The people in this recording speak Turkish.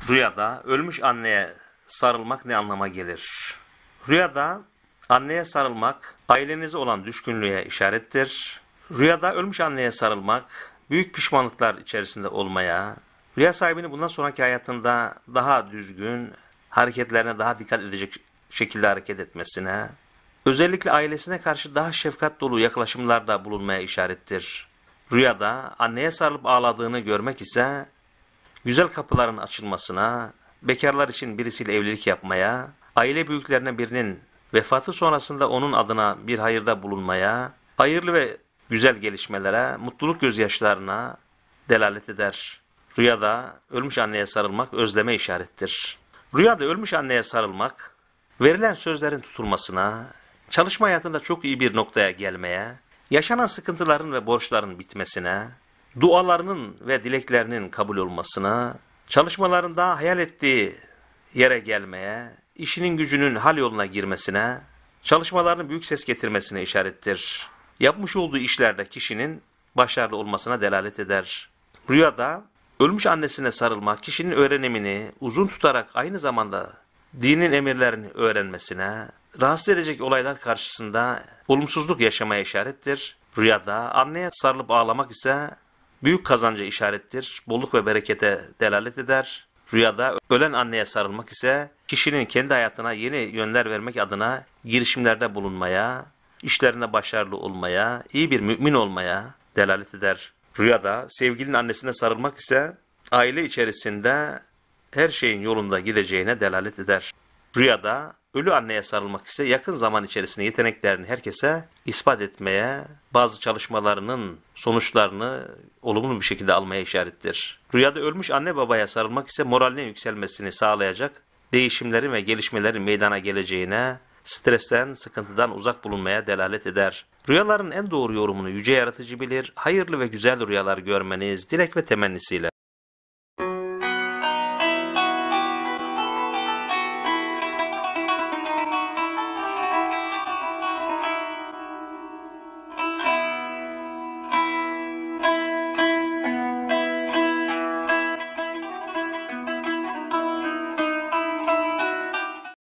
Rüyada ölmüş anneye sarılmak ne anlama gelir? Rüyada anneye sarılmak ailenize olan düşkünlüğe işarettir. Rüyada ölmüş anneye sarılmak büyük pişmanlıklar içerisinde olmaya, rüya sahibini bundan sonraki hayatında daha düzgün, hareketlerine daha dikkat edecek şekilde hareket etmesine, özellikle ailesine karşı daha şefkat dolu yaklaşımlarda bulunmaya işarettir. Rüyada anneye sarılıp ağladığını görmek ise güzel kapıların açılmasına, bekarlar için birisiyle evlilik yapmaya, aile büyüklerine birinin vefatı sonrasında onun adına bir hayırda bulunmaya, hayırlı ve güzel gelişmelere, mutluluk gözyaşlarına delalet eder. Rüyada ölmüş anneye sarılmak özleme işarettir. Rüyada ölmüş anneye sarılmak, verilen sözlerin tutulmasına, çalışma hayatında çok iyi bir noktaya gelmeye, yaşanan sıkıntıların ve borçların bitmesine, dualarının ve dileklerinin kabul olmasına, çalışmalarında hayal ettiği yere gelmeye, işinin gücünün hal yoluna girmesine, çalışmalarının büyük ses getirmesine işarettir. Yapmış olduğu işlerde kişinin başarılı olmasına delalet eder. Rüyada ölmüş annesine sarılmak kişinin öğrenimini uzun tutarak aynı zamanda dinin emirlerini öğrenmesine, rahatsız edecek olaylar karşısında olumsuzluk yaşamaya işarettir. Rüyada anneye sarılıp ağlamak ise büyük kazanca işarettir, bolluk ve berekete delalet eder. Rüyada ölen anneye sarılmak ise kişinin kendi hayatına yeni yönler vermek adına girişimlerde bulunmaya, işlerinde başarılı olmaya, iyi bir mümin olmaya delalet eder. Rüyada sevgilinin annesine sarılmak ise aile içerisinde her şeyin yolunda gideceğine delalet eder. Rüyada ölü anneye sarılmak ise yakın zaman içerisinde yeteneklerini herkese ispat etmeye, bazı çalışmalarının sonuçlarını olumlu bir şekilde almaya işarettir. Rüyada ölmüş anne babaya sarılmak ise moralinin yükselmesini sağlayacak değişimlerin ve gelişmelerin meydana geleceğine, stresten, sıkıntıdan uzak bulunmaya delalet eder. Rüyaların en doğru yorumunu yüce yaratıcı bilir, hayırlı ve güzel rüyalar görmeniz dilek ve temennisiyle.